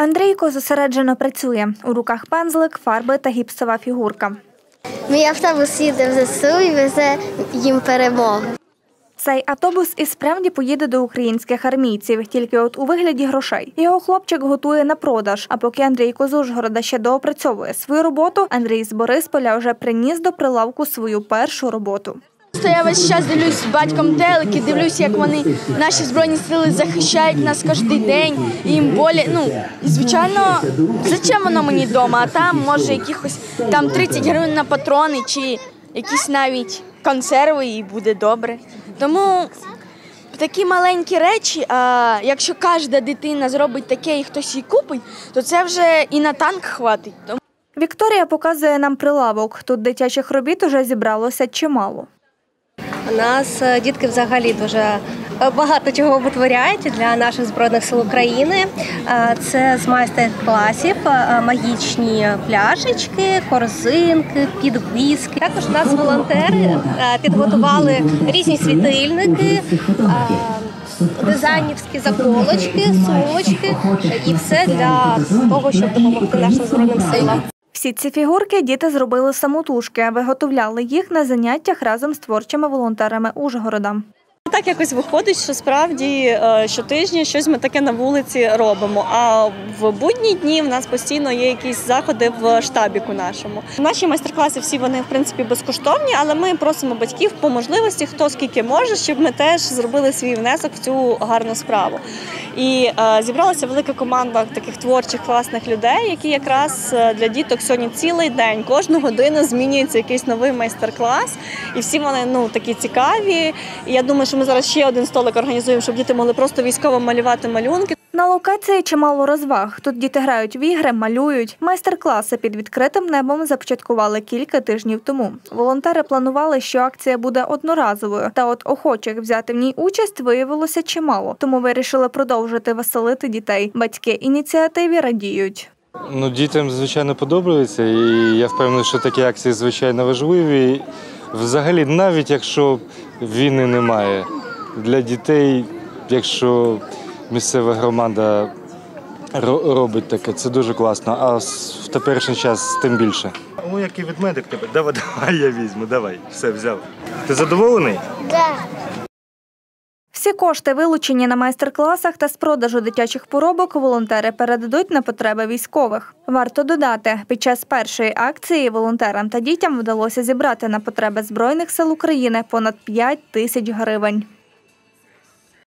Андрійко зосереджено працює. У руках пензлик, фарби та гіпсова фігурка. Мій автобус їде в ЗСУ і везе їм перемогу. Цей автобус і справді поїде до українських армійців, тільки от у вигляді грошей. Його хлопчик готує на продаж, а поки Андрійко з Ужгорода ще доопрацьовує свою роботу, Андрій з Борисполя вже приніс до прилавку свою першу роботу. Я весь час дивлюсь з батьком телеки, дивлюсь, як вони, наші Збройні Сили, захищають нас кожен день. І їм болі, і звичайно, зачем воно мені вдома, а там може якихось 30 гривень на патрони чи якісь навіть консерви, і буде добре. Тому такі маленькі речі, а якщо кожна дитина зробить таке і хтось її купить, то це вже і на танк хватить. Вікторія показує нам прилавок. Тут дитячих робіт уже зібралося чимало. У нас дітки взагалі дуже багато чого витворяють для наших Збройних сил України. Це з майстер-класів магічні пляшечки, корзинки, підвіски. Також у нас волонтери підготували різні світильники, дизайнерські заколочки, сумочки і все для того, щоб допомогти нашим Збройним силам. Всі ці фігурки діти зробили самотужки, виготовляли їх на заняттях разом з творчими волонтерами Ужгорода. Так якось виходить, що справді щотижня щось ми таке на вулиці робимо, а в будні дні в нас постійно є якісь заходи в штабіку нашому. Наші майстер-класи всі вони, в принципі, безкоштовні, але ми просимо батьків по можливості, хто скільки може, щоб ми теж зробили свій внесок в цю гарну справу. І зібралася велика команда таких творчих, класних людей, які якраз для діток сьогодні цілий день, кожну годину змінюється якийсь новий майстер-клас, і всі вони такі цікаві. І я думаю, що ми зараз ще один столик організуємо, щоб діти могли просто військово малювати малюнки. На локації чимало розваг. Тут діти грають в ігри, малюють. Майстер-класи під відкритим небом започаткували кілька тижнів тому. Волонтери планували, що акція буде одноразовою. Та от охочих взяти в ній участь виявилося чимало. Тому вирішили продовжити веселити дітей. Батьки ініціативі радіють. Дітям, звичайно, подобається. І я впевнений, що такі акції, звичайно, важливі. Взагалі, навіть якщо війни немає, для дітей, якщо місцева громада робить таке, це дуже класно, а в теперішній час тим більше. О, який ведмедик тебе. Давай, я візьму, давай. Все, взяв. Ти задоволений? Так. Всі кошти, вилучені на майстер-класах та з продажу дитячих поробок, волонтери передадуть на потреби військових. Варто додати, під час першої акції волонтерам та дітям вдалося зібрати на потреби Збройних сил України понад 5 тисяч гривень.